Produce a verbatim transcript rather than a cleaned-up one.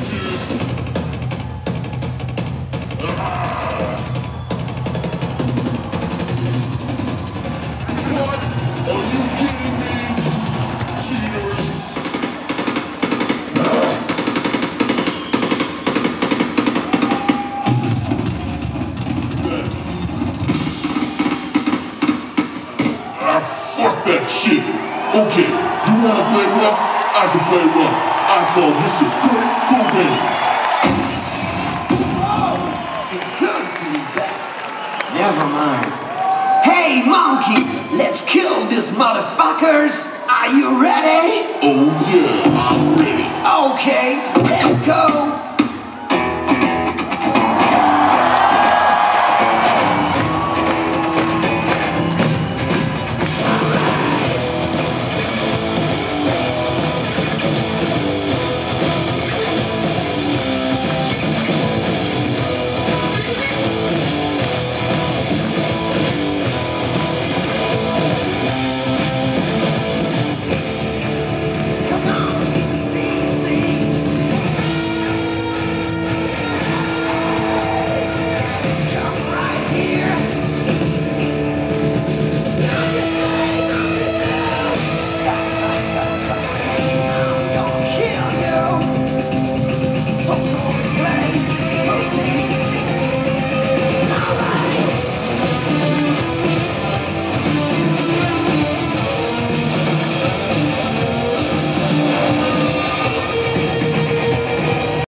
Fuck that shit. Okay, you wanna play rough? I can play rough. I call Mister Kurt Cobain. Oh, it's good to be back. Never mind. Hey, monkey, let's kill these motherfuckers. Are you ready? Oh yeah,